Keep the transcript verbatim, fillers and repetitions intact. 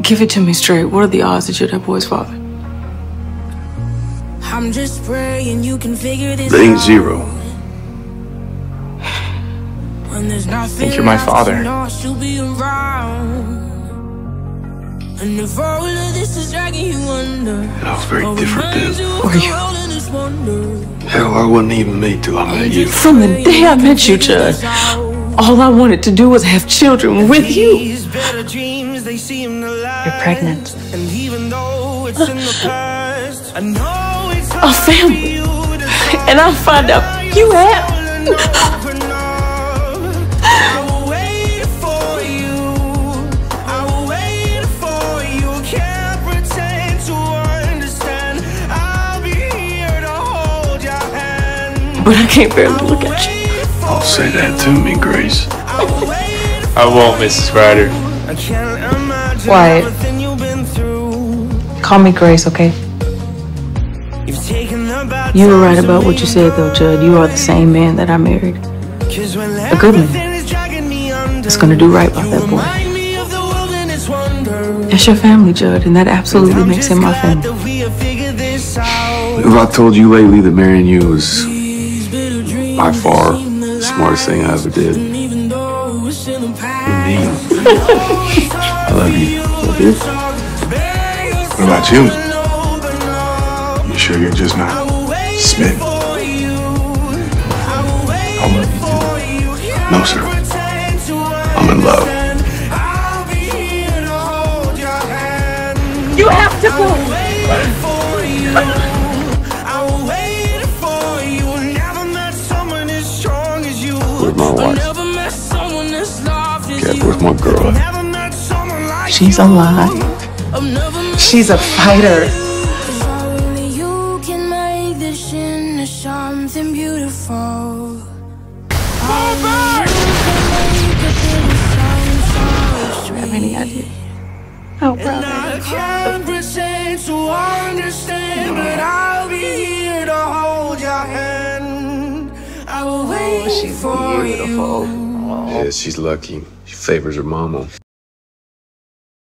Give it to me straight. What are the odds that you're that boy's father? I'm just praying you can figure this They ain't out. zero. When there's I think you're my father. And if all of this is dragging you under, I was very different then. Were you? Hell, I wasn't even me till I met you. From the day I met you, Judd, all I wanted to do was have children with you. You're pregnant. A family. And I find out you have. But I can't bear to look at you. Don't say that to me, Grace. I won't, Missus Ryder. Wyatt, call me Grace, okay? You were right about what you said, though, Judd. You are the same man that I married. A good man. That's gonna do right by that boy. That's your family, Judd, and that absolutely makes him my family. If I told you lately that marrying you was by far the smartest thing I ever did. Indeed. I love you. Love you. What about you? You sure you're just not smitten? I love you too. No, sir. I'm in love. You have to go. Where's my wife? Cat, where's my girl? She's alive. She's a fighter. You can make this into something beautiful. Have any idea how proud I am? I can't pretend to understand, but I'll be here to hold your hand. I will wait She's for beautiful. you. Yeah, she's lucky. She favors her mama.